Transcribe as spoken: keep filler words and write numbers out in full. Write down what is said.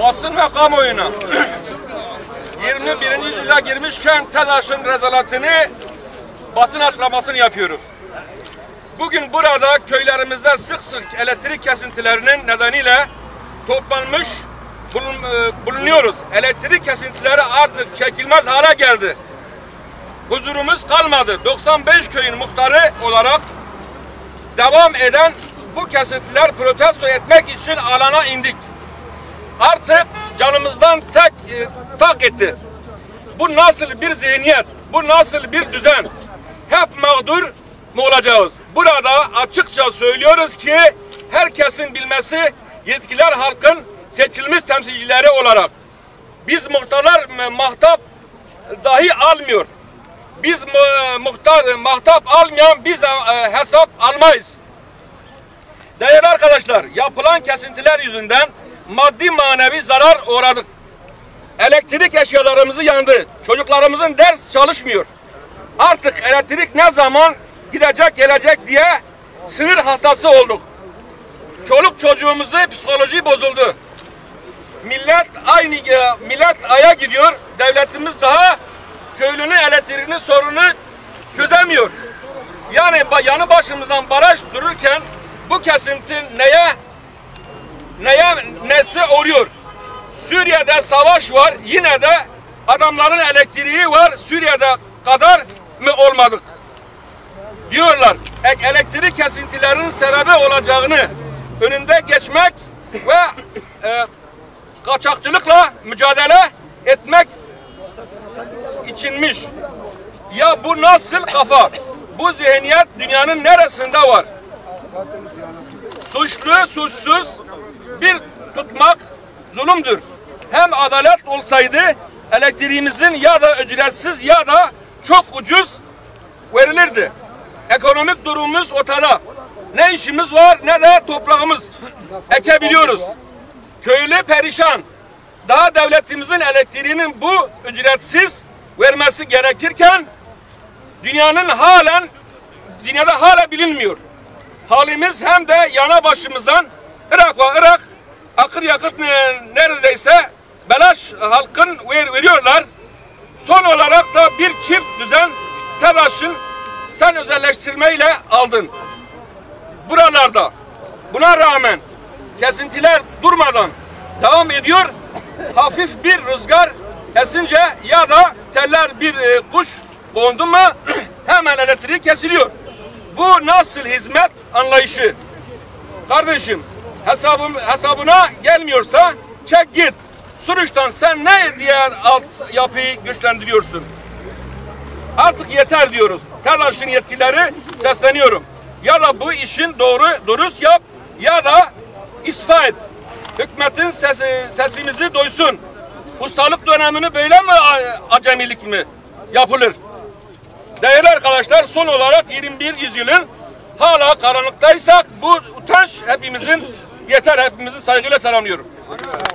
basın ve kamuoyuna yirmi birinci yüzyıla girmişken TEDAŞ'ın rezaletini basın açıklamasını yapıyoruz. Bugün burada köylerimizde sık sık elektrik kesintilerinin nedeniyle toplanmış bulun, bulunuyoruz. Elektrik kesintileri artık çekilmez hale geldi. Huzurumuz kalmadı. doksan beş köyün muhtarı olarak devam eden bu kesintiler protesto etmek için alana indik. Artık canımızdan tek e, tak etti. Bu nasıl bir zihniyet, bu nasıl bir düzen? Hep mağdur mu olacağız? Burada açıkça söylüyoruz ki herkesin bilmesi, yetkililer halkın seçilmiş temsilcileri olarak biz muhtarlar mahtap dahi almıyor. Biz muhtar mahtap almayan biz de e, hesap almayız. Değerli arkadaşlar, yapılan kesintiler yüzünden maddi manevi zarar uğradık. Elektrik eşyalarımızı yandı. Çocuklarımızın ders çalışmıyor. Artık elektrik ne zaman gidecek gelecek diye sinir hastası olduk. Çoluk çocuğumuzu psikoloji bozuldu. Millet aynı millet aya gidiyor. Devletimiz daha köylünün elektriğinin sorunu çözemiyor. Yani yanı başımızdan baraj dururken bu kesinti neye neye nesi oluyor? Suriye'de savaş var, yine de adamların elektriği var. Suriye'de kadar mı olmadık? Diyorlar. Elektrik kesintilerinin sebebi olacağını önünde geçmek ve e, kaçakçılıkla mücadele etmek içinmiş. Ya bu nasıl kafa? Bu zihniyet dünyanın neresinde var? Suçlu, suçsuz bir tutmak zulümdür. Hem adalet olsaydı elektriğimizin ya da ücretsiz ya da çok ucuz verilirdi. Ekonomik durumumuz ortada. Ne işimiz var ne de toprağımız ekebiliyoruz. Köylü perişan. Daha devletimizin elektriğinin bu ücretsiz vermesi gerekirken dünyanın halen dünyada hala bilinmiyor. Halimiz hem de yana başımızdan Irak ve Irak akır yakıt neredeyse belaş halkın ver, veriyorlar. Son olarak da bir çift düzen TEDAŞ'ın sen özelleştirmeyle aldın. Buralarda buna rağmen kesintiler durmadan devam ediyor. Hafif bir rüzgar esince ya da teller bir e, kuş kondu mu hemen elektriği kesiliyor. Bu nasıl hizmet anlayışı? Kardeşim hesabım, hesabına gelmiyorsa çek git. Suruç'tan sen ne diğer alt yapıyı güçlendiriyorsun? Artık yeter diyoruz. TEDAŞ'ın yetkilileri sesleniyorum. Ya da bu işin doğru dürüst yap ya da istifa et. Hükümetin sesi, sesimizi duysun. Ustalık dönemini böyle mi acemilik mi yapılır? Değerli arkadaşlar, son olarak yirmi bir yüzyılın hala karanlıktaysak bu utanç hepimizin yeter, hepimizi saygıyla selamlıyorum.